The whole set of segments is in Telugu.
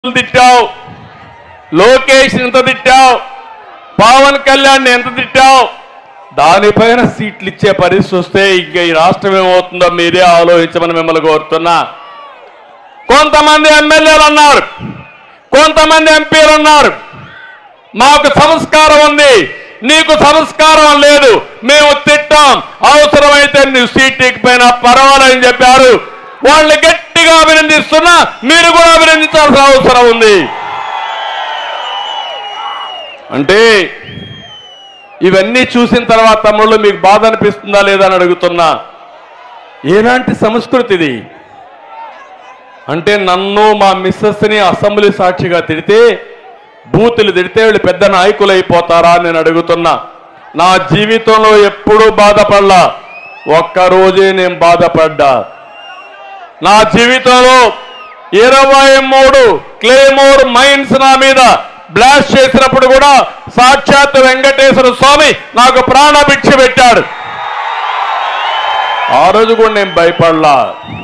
తిట్టావు, లోకేష్ ఎంత తిట్టావు, పవన్ కళ్యాణ్ ఎంత తిట్టావు, దానిపైన సీట్లు ఇచ్చే పరిస్థితి వస్తే ఇంకా ఈ రాష్ట్రం ఏమవుతుందో మీరే ఆలోచించమని మిమ్మల్ని కోరుతున్నా. కొంతమంది ఎమ్మెల్యేలు అన్నారు, కొంతమంది ఎంపీలు అన్నారు, మాకు సంస్కారం ఉంది, నీకు సంస్కారం లేదు, మేము తిట్టాం, అవసరమైతే నీ సీట్ ఎక్కిపోయినా పర్వాలేదని చెప్పారు. వాళ్ళని గట్టిగా అభినందిస్తున్నా, మీరు కూడా అభినందించాల్సిన అవసరం ఉంది. అంటే ఇవన్నీ చూసిన తర్వాత తమ్ముళ్ళు మీకు బాధ అనిపిస్తుందా లేదా అని అడుగుతున్నా. ఎలాంటి సంస్కృతి ఇది అంటే, నన్ను మా మిస్సెస్ని అసెంబ్లీ సాక్షిగా తిడితే, బూతులు తిడితే వీళ్ళు పెద్ద నాయకులు అయిపోతారా అని నేను అడుగుతున్నా. నా జీవితంలో ఎప్పుడూ బాధపడలా, ఒక్కరోజే నేను బాధపడ్డా. నా జీవితంలో 23 క్లేమోర్ మైన్స్ నా మీద బ్లాస్ట్ చేసినప్పుడు కూడా సాక్షాత్ వెంకటేశ్వర స్వామి నాకు ప్రాణభిక్ష పెట్టాడు. ఆ రోజు కూడా నేను భయపడలా.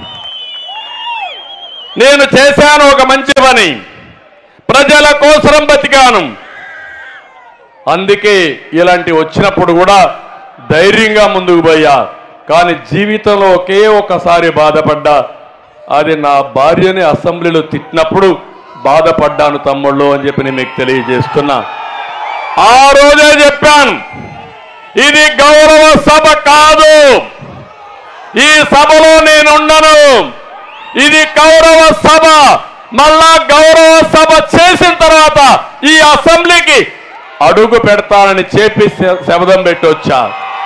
నేను చేశాను ఒక మంచి పని, ప్రజల కోసం బతికాను. అందుకే ఇలాంటి వచ్చినప్పుడు కూడా ధైర్యంగా ముందుకు పోయా. కానీ జీవితంలో ఒకే ఒక్కసారి బాధపడ్డా, అది నా భార్యని అసెంబ్లీలో తిట్టినప్పుడు బాధపడ్డాను తమ్ముళ్ళు అని చెప్పి నేను మీకు తెలియజేస్తున్నా. ఆ రోజే చెప్పాను, ఇది గౌరవ సభ కాదు, ఈ సభలో నేనుండను, ఇది గౌరవ సభ. మళ్ళా గౌరవ సభ చేసిన తర్వాత ఈ అసెంబ్లీకి అడుగు పెడతానని చెప్పి శపథం పెట్టి వచ్చా.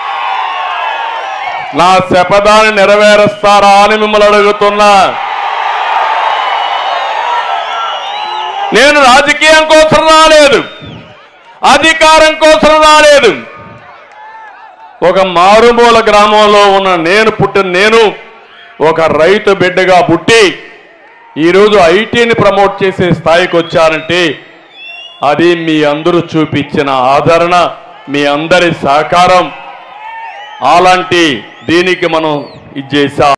నా శపథాన్ని నెరవేరుస్తారా అని మిమ్మల్ని అడుగుతున్నా. నేను రాజకీయం కోసం రాలేదు, అధికారం కోసం రాలేదు. ఒక మారుమూల గ్రామంలో ఉన్న నేను ఒక రైతు బిడ్డగా పుట్టి ఈరోజు ఐటీని ప్రమోట్ చేసే స్థాయికి వచ్చానంటే అది మీ అందరూ చూపించిన ఆదరణ, మీ అందరి సహకారం. అలాంటి దీనికి మనం ఇది చేశాం.